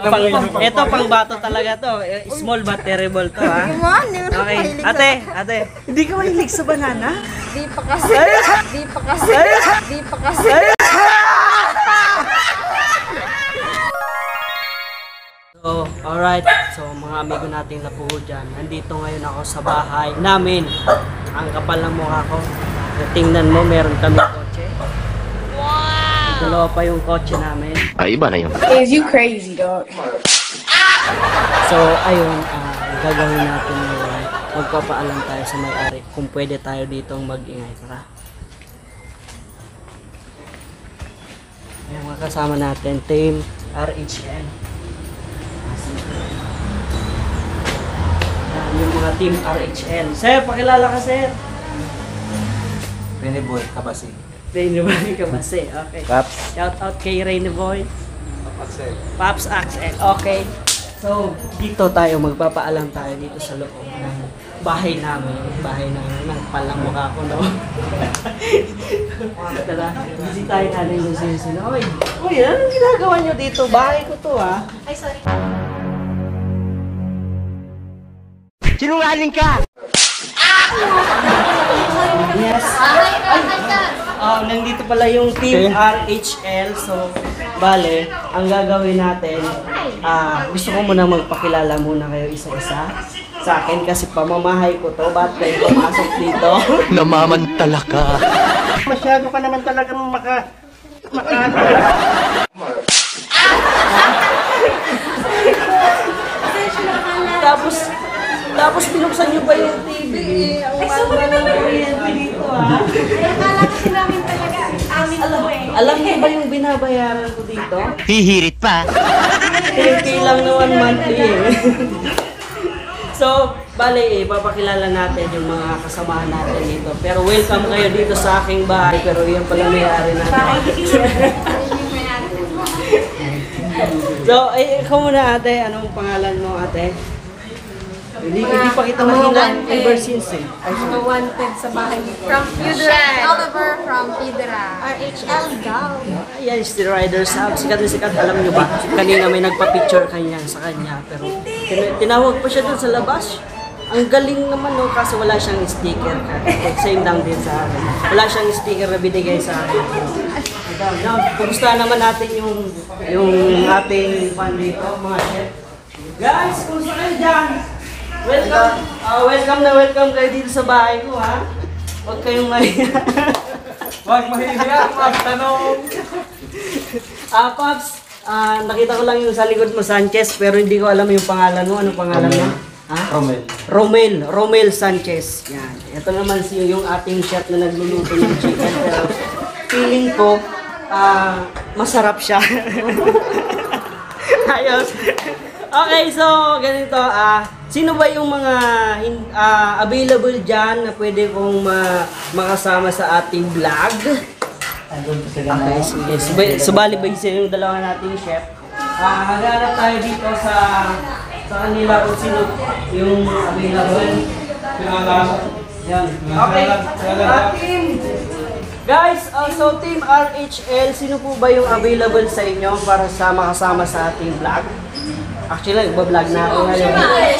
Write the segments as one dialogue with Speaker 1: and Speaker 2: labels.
Speaker 1: Ito pang bato talaga to. Small but terrible to, ha? Okay. Ate. Hindi ka mahilig sa banana?
Speaker 2: Di pa kasi.
Speaker 1: So, alright. So, mga amigo nating lapuho dyan. Nandito ngayon ako sa bahay namin. Ang kapal ng mukha ko. Tingnan mo, meron kami kotse. Wow! Dalawa pa yung kotse namin.
Speaker 3: Iba na yun.
Speaker 2: Is you crazy, dog?
Speaker 1: So, ayun. Gagawin natin ngayon. Magpapaalam tayo sa may-ari kung pwede tayo ditong mag-ingay. Tara. Ayan, mga kasama natin. Team RHL. Yung mga team RHL. Sir, pakilala ka, sir.
Speaker 4: Rene Boy, Kabasi.
Speaker 1: Rainy Boy Kabasi, okay.
Speaker 4: Paps.
Speaker 1: Shout out kay Rainy Boy.
Speaker 4: Axel.
Speaker 1: Paps Axel, okay. So, dito tayo, magpapaalam tayo dito sa loob ng bahay namin. Nagpalang mukha ko, no? Tara, bisitahin natin yung sino. Uy, anong ginagawa nyo dito? Bahay ko to, ha?
Speaker 2: Ay, sorry.
Speaker 1: Sinungaling ka! Yes. Nandito pala yung Team RHL. So, bale, ang gagawin natin, gusto ko muna magpakilala muna kayo isa-isa sa akin kasi pamamahay ko to. Ba't kayo pumasok dito?
Speaker 3: Namamantala ka.
Speaker 1: Masyado ka naman talagang Tapos binuksan nyo ba yung TV? Ang mahal na kuryente dito, ha?
Speaker 2: Akala kasi namin talaga amin to eh.
Speaker 1: Alam mo ba yung binabayaran ko dito?
Speaker 3: Hihirit pa.
Speaker 1: 10K lang naman monthly, eh. So, bale, papakilala natin yung mga kasamahan natin dito. Pero welcome kayo dito sa aking bahay. Pero yan pala may-ari natin. So, ikaw muna, ate. Anong pangalan mo, ate? Hindi pa kita nakita ever since, eh.
Speaker 2: Mga wanted sa bahay. From Pudra. Oliver from Pudra. RHL daw.
Speaker 1: Yan, Steel Riders Hub. Sikat na sikat. Alam nyo ba? Kanina may nagpa-picture kanya sa kanya. Pero tinawag pa siya dun sa labas. Ang galing naman, no? Kasi wala siyang sticker. Same lang din sa akin. Wala siyang sticker na binigay sa akin. Now, kumusta naman natin yung ating fan dito, mga chef. Guys, kumusta kayo dyan? Welcome kayo dito sa bahay ko, ha? Huwag kayong mahiya.
Speaker 4: Huwag mahihiya, magtanong.
Speaker 1: Pops, nakita ko lang yung sa likod mo, Sanchez, pero hindi ko alam yung pangalan mo. Anong pangalan mo? Ha? Romel Sanchez. Yan. Ito naman yung ating chef na nagluluto ng chicken. Pero feeling ko, masarap siya. Ayos. Okay, so ganito, sino ba yung mga available dyan na pwede kong makasama sa ating vlog? Okay, sige. Subali-bali yung dalawa nating chef. Maghanap tayo dito sa kanila kung sino yung available. Yan. Okay, team! Guys, also Team RHL, sino po ba yung available sa inyo para makasama sa ating vlog? Actually, nagbablog na ako ngayon.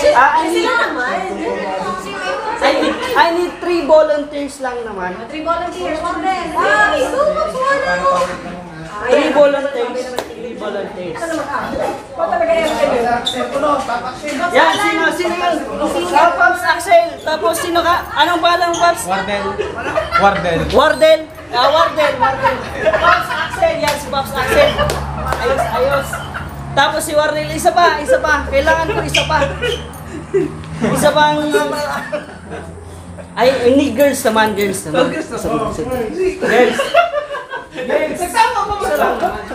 Speaker 1: I need 3 volunteers lang naman. 3 volunteers. 3 volunteers. Yan, sino yun? Pops Axel. Tapos sino ka? Anong pangalan, Pops? Wardel. Wardel. Pops Axel. Yan, si Pops Axel. Ayos. Tapos si Wardel, isa pa. Kailangan ko isa pa. Isa pang... I need girls naman. Girls. Nagsama pa mo sa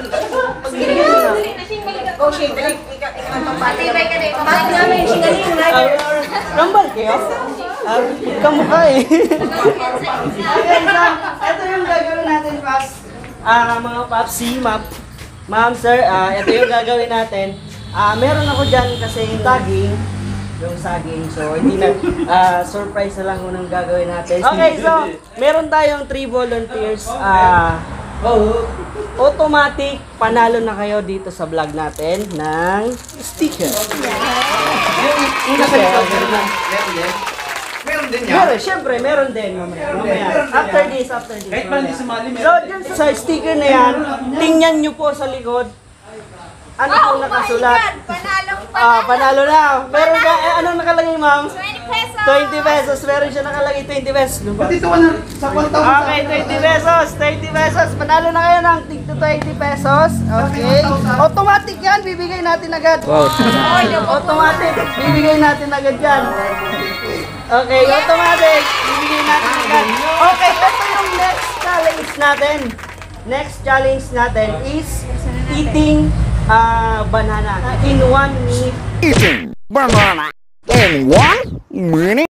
Speaker 2: Oh, shit. Patibay ka din. Bakit namin yung singaling rider?
Speaker 1: Rambal kayo? Kamukha, eh. Okay, ito yung gagawin natin, Pops. Mga Pops, Ma'am, sir, ito yung gagawin natin. Meron ako dyan kasi yung saging. So, hindi na, surprise na lang kung anong gagawin natin. Okay, so, meron tayong 3 volunteers. Oh, automatic, panalo na kayo dito sa vlog natin ng sticker. Yung nasa likod,
Speaker 4: Meron din yan.
Speaker 1: meron, syempre, meron din mamaya. After this.
Speaker 4: Kahit pa hindi sumali,
Speaker 1: So, dyan sa sticker na yan, tingnan nyo po sa likod. Ano po nakasulat? Panalo na. Meron ka, anong nakalagay, ma'am?
Speaker 2: 20 pesos!
Speaker 1: 20 pesos. Meron siya nakalagay 20 pesos.
Speaker 4: Dito ka na sa 1,000.
Speaker 1: Okay, 20 pesos. 20 pesos. Panalo na kayo ng tig to 20 pesos. Okay. Automatic yan. Bibigay natin agad. Automatic. Bibigay natin agad yan. Okay, automatic. Bibigay natin agad. Okay, ito yung next challenge natin. Next challenge natin is eating banana in 1 minute.
Speaker 3: Eating banana in 1 minute.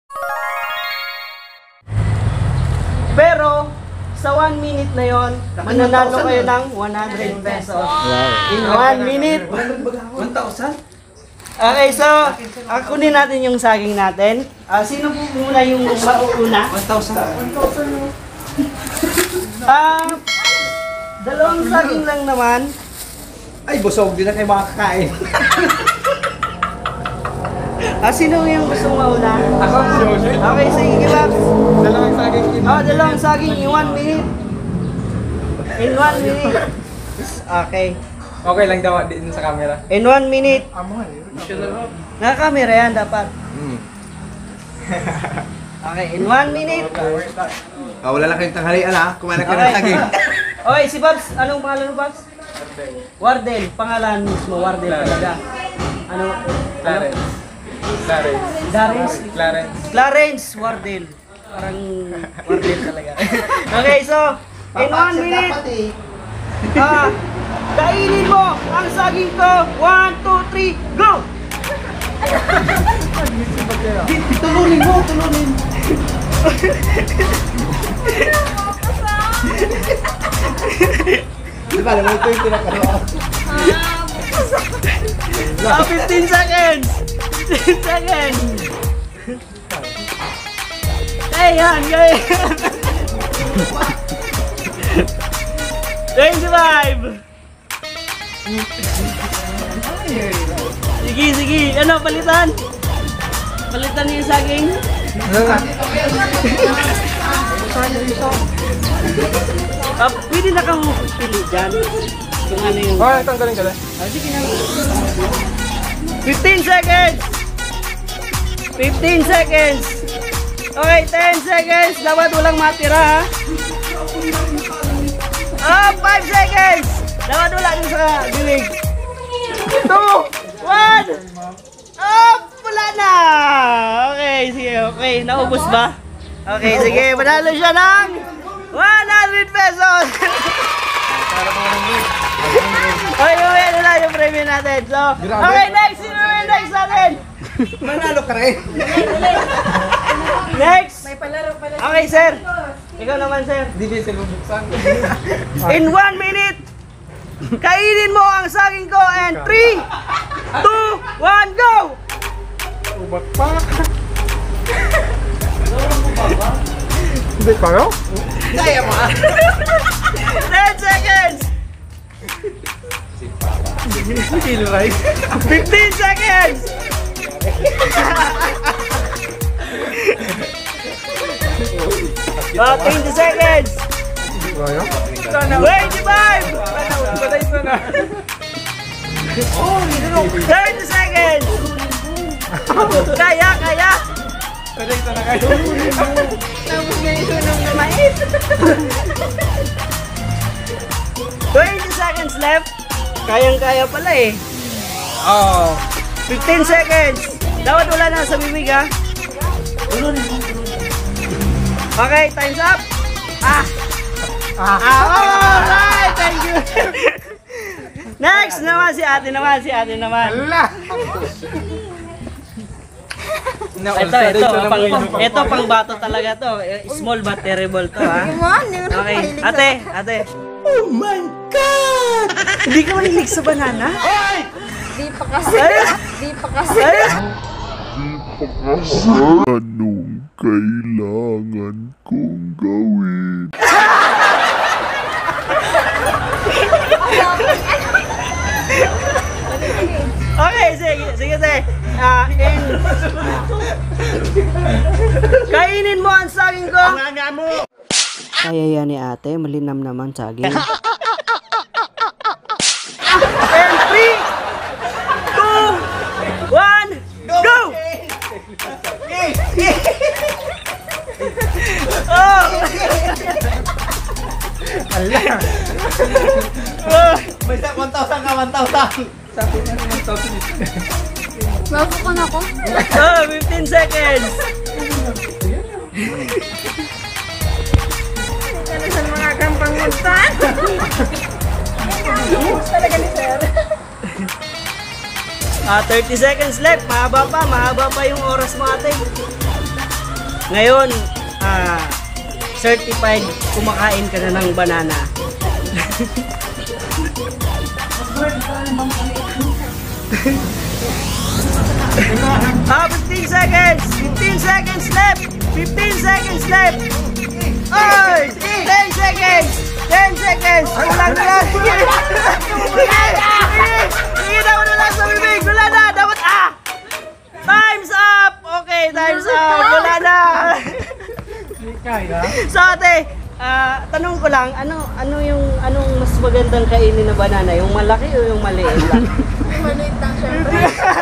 Speaker 1: Pero sa 1 minute na yon, mananalo kayo ng 100 pesos. In 1 minute.
Speaker 4: 1,000?
Speaker 1: Okay, so kunin natin yung saging natin. Sino po muna yung mauuna?
Speaker 4: 1,000.
Speaker 1: Dalawang saging lang naman.
Speaker 4: Ay, busog din na kayo makakain.
Speaker 1: Sino yung gusto mauna?
Speaker 4: Ako,
Speaker 1: Okay, sige, Max.
Speaker 4: dalawang saging in.
Speaker 1: Dalawang saging in 1 minute. In 1 minute. Okay.
Speaker 4: Okay lang daw din sa camera.
Speaker 1: In 1 minute. Naka-camera yan dapat. Okay, in 1 minute.
Speaker 4: Wala lang kayong tanghalian ha. Kumain ka ng
Speaker 1: Okay.
Speaker 4: saging.
Speaker 1: Okay, si Babs. Anong pangalan mo, Babs? Wardel. Pangalan mismo, Wardel talaga. Ano?
Speaker 4: Clarence.
Speaker 1: Clarence?
Speaker 4: Clarence.
Speaker 1: Clarence Wardel. Parang Wardel talaga. Okay, so, in 1 minute, kainin mo ang saging ko. 1, 2, 3, go!
Speaker 4: Tulunin mo, tulunin. Di ba, naman ito yung pinakaroon.
Speaker 1: 15 seconds! 15 seconds! Yan, yan! 25! Sige. Ano, palitan? Palitan niyo yung saging? Pwede na kang pili dyan. Kung ano yung...
Speaker 4: Oh, tanggalin ka lang.
Speaker 1: Sige na. 15 seconds! 15 seconds! Okay, 10 seconds. Dapat walang matira, ha? 5 seconds! Dapat wala din sa bibig. 2, 1! Wala na! Okay, sige. Okay, naubos ba? Okay, sige. Manalo siya ng 100 pesos! Okay, ano na yung premium natin. So, okay, next! Sino yung next natin?
Speaker 4: Manalo ka rin.
Speaker 1: Next! Okay, sir. Ikaw naman, sir.
Speaker 4: Hindi din sila bubuksan.
Speaker 1: In 1 minute, kainin mo ang saging ko and 3, 2, 1, go!
Speaker 4: Ubak pa. Hindi pa no? Kaya mo ah.
Speaker 1: 10 seconds!
Speaker 4: Kill rice.
Speaker 1: 15 seconds! 20 seconds! 25! 30 seconds! Kaya!
Speaker 4: Patay na kayo.
Speaker 2: Tapos na yung sunog na mais.
Speaker 1: 20 seconds left. Kayang-kaya pala eh.
Speaker 4: Oh.
Speaker 1: 15 seconds. Dapat wala na sa bibig ha. Okay, time's up. Alright, thank you. Next naman si ate naman.
Speaker 4: Allah.
Speaker 1: Ito pang bato talaga to. Small but terrible to ha. Okay, ate. Oh my God! Hindi ka mahilig sa banana?
Speaker 2: Di pa kasi.
Speaker 5: Anong kailangan kong gawin?
Speaker 1: Okay, sige. Kainin mo ang saging ko. Kaya yan ni ate, malinam naman saging. And 3, 2, 1, go! Oh!
Speaker 4: May 1,000 ka, 1,000.
Speaker 2: Mapapon ako.
Speaker 1: Oh, 15 seconds.
Speaker 2: Ano saan mga gampang muntan? Talaga ni sir.
Speaker 1: 30 seconds left. Mahaba pa yung oras mo ate. Ngayon, certified kumakain ka na ng banana. 15 seconds! 15 seconds left! 15 seconds left! Oy! 10 seconds! 10 seconds! Kulang na! Sige mo na lang sa bibig! Wala na! Dapat Time's up! Okay, time's up! Wala na! So ate, tanong ko lang, anong mas magandang kainin na banana? Yung malaki o yung maliit lang?
Speaker 2: Maliit lang syempre.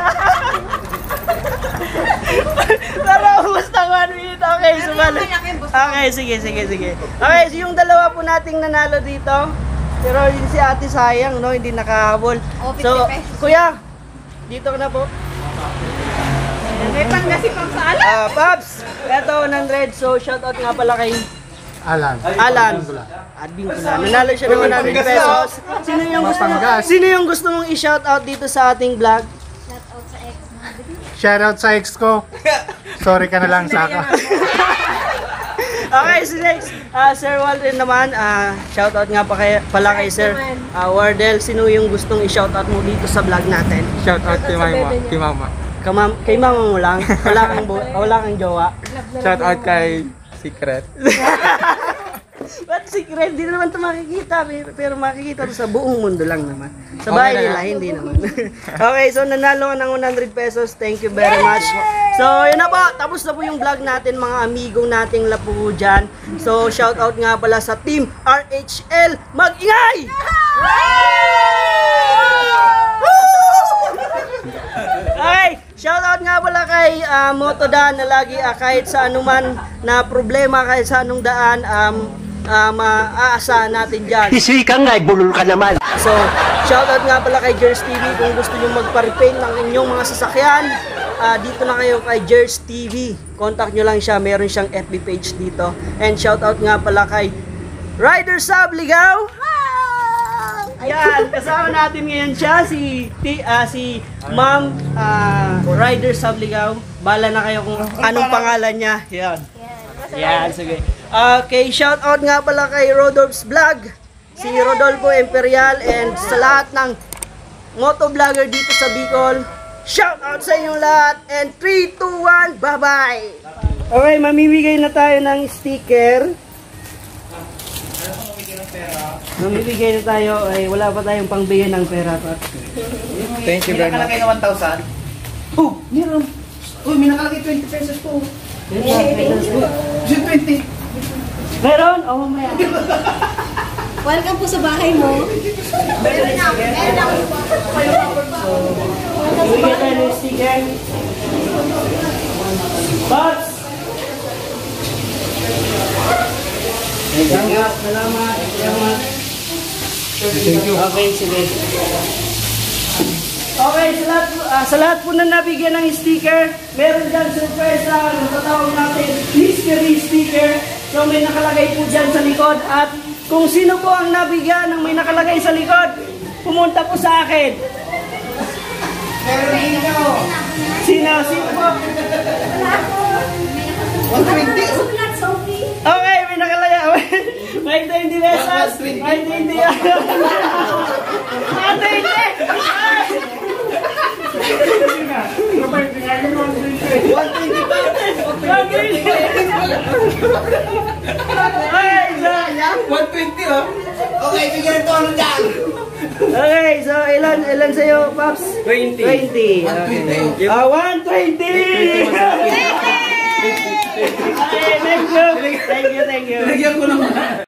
Speaker 1: Pero gusto 1 minute. Okay, sumali. Okay, sige. Okay, so yung dalawa po nating nanalo dito. Pero yun si ate sayang, no? Hindi nakahabol. So, kuya, dito ka na po.
Speaker 2: May panggasipang sa alam.
Speaker 1: Paps, eto 100. So, shoutout nga pala kay
Speaker 4: Alan.
Speaker 1: Adbing ko na. Nanalo siya ng 100 pesos. Sino yung gusto mong i-shoutout dito sa ating vlog?
Speaker 4: Shoutout sa ex ko. Sorry ka na lang, Saka.
Speaker 1: Okay, so next, Sir Walden naman, shoutout nga pala kay Sir Wardell. Sino yung gustong i-shoutout mo dito sa vlog natin?
Speaker 4: Shoutout kay mama.
Speaker 1: Kay mama mo lang? Wala kang jowa?
Speaker 4: Shoutout kay Secret.
Speaker 1: Ba't secret? Hindi naman ito makikita. Pero makikita ito sa buong mundo lang naman. Sa bahay nila, hindi naman. Okay, so nanalo ka ng 100 pesos. Thank you very much. So, yun na po. Tapos na po yung vlog natin, mga amigo nating lapu dyan. So, shoutout nga pala sa Team RHL. Mag-ingay! Okay, shoutout nga pala kay Motodan na lagi kahit sa anuman na problema, kahit sa anong daan, maaasahan natin dyan.
Speaker 3: Isi ka nga, bulol ka naman.
Speaker 1: So, shoutout nga pala kay Jers TV kung gusto nyo magpa-repaint ng inyong mga sasakyan. Dito na kayo kay Jers TV. Contact nyo lang siya, meron siyang FB page dito. And shoutout nga pala kay Rider Sab Ligaw. Ayan, kasama natin ngayon siya, si Ma'am Rider Sab Ligaw. Bala na kayo kung anong pangalan niya. Yan, sige. Okay, shoutout nga pala kay Rodolph's Vlog. Si Rodolfo Imperial and sa lahat ng motovlogger dito sa Bicol. Shoutout sa inyong lahat and 3, 2, 1, bye-bye! Okay, mamimigay na tayo ng sticker. Mamimigay na tayo, ay wala pa tayong pangbigay ng pera.
Speaker 4: Thank you very much.
Speaker 5: Nakalagay na 1,000.
Speaker 1: Oh, meron.
Speaker 5: Uy, may nakalagay 20 pesos po. 20.
Speaker 1: Meron? Oh, mamaya.
Speaker 2: Welcome po sa bahay mo.
Speaker 1: Bigyan tayo ng sticker. Bots! Salamat. Thank you. Okay, sige. Okay, sa lahat po na nabigyan ng sticker, meron dyan surprise ang patawag natin mystery sticker. So may nakalagay po dyan sa likod at kung sino po ang nabigyan ng may nakalagay sa likod, pumunta po sa akin. Sino po?
Speaker 5: 120.
Speaker 1: Okay, may nakalagay. May 20 pesos. May 20. Ay,
Speaker 5: 120 oh. Okay, bigyan ito ano dyan.
Speaker 1: Okay, so ilan sa'yo, Pops?
Speaker 6: 20.
Speaker 1: 20. Okay. 120! Okay, thank you. Thank you.
Speaker 5: Lagyan ko ng